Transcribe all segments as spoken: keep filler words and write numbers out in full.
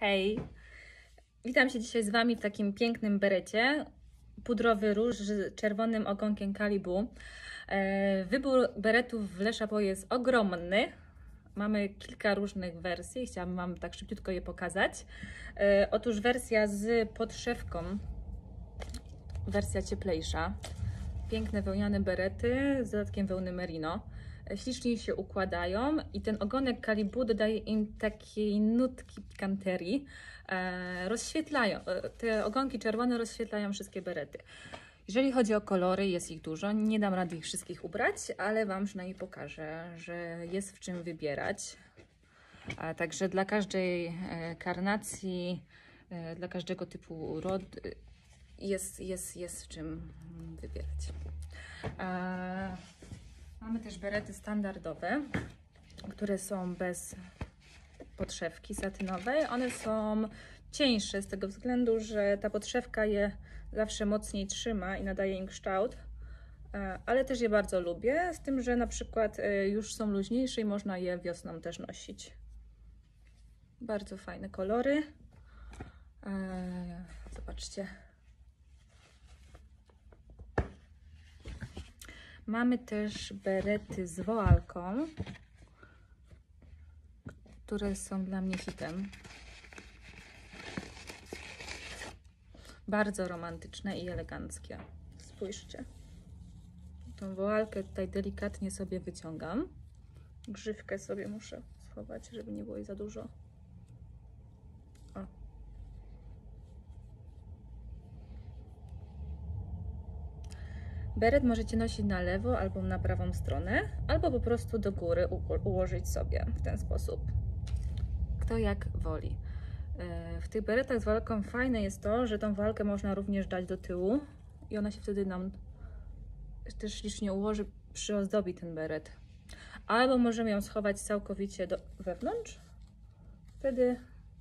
Hej! Witam się dzisiaj z Wami w takim pięknym berecie. Pudrowy róż z czerwonym ogonkiem Kalibu. Wybór beretów w Le Chapeau jest ogromny. Mamy kilka różnych wersji. Chciałabym Wam tak szybciutko je pokazać. Otóż wersja z podszewką, wersja cieplejsza. Piękne wełniane berety z dodatkiem wełny merino. Ślicznie się układają i ten ogonek Kalibu dodaje im takiej nutki pikanterii. E, rozświetlają, te ogonki czerwone rozświetlają wszystkie berety. Jeżeli chodzi o kolory, jest ich dużo. Nie dam rady ich wszystkich ubrać, ale Wam przynajmniej pokażę, że jest w czym wybierać. A także dla każdej e, karnacji, e, dla każdego typu urody jest, jest, jest w czym wybierać. E, Mamy też berety standardowe, które są bez podszewki satynowej. One są cieńsze z tego względu, że ta podszewka je zawsze mocniej trzyma i nadaje im kształt, ale też je bardzo lubię, z tym, że na przykład już są luźniejsze i można je wiosną też nosić. Bardzo fajne kolory. Zobaczcie. Mamy też berety z woalką, które są dla mnie hitem. Bardzo romantyczne i eleganckie. Spójrzcie. Tą woalkę tutaj delikatnie sobie wyciągam. Grzywkę sobie muszę schować, żeby nie było jej za dużo. O. Beret możecie nosić na lewo albo na prawą stronę, albo po prostu do góry ułożyć sobie w ten sposób. Kto jak woli. W tych beretach z woalką fajne jest to, że tą woalkę można również dać do tyłu i ona się wtedy nam też ślicznie ułoży, przyozdobi ten beret. Albo możemy ją schować całkowicie do wewnątrz. Wtedy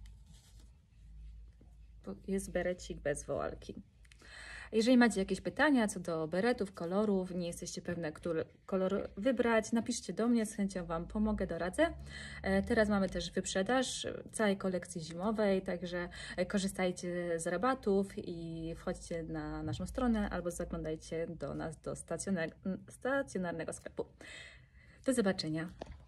jest berecik bez woalki. Jeżeli macie jakieś pytania co do beretów, kolorów, nie jesteście pewne, który kolor wybrać, napiszcie do mnie, z chęcią Wam pomogę, doradzę. Teraz mamy też wyprzedaż całej kolekcji zimowej, także korzystajcie z rabatów i wchodźcie na naszą stronę albo zaglądajcie do nas do stacjonar- stacjonarnego sklepu. Do zobaczenia.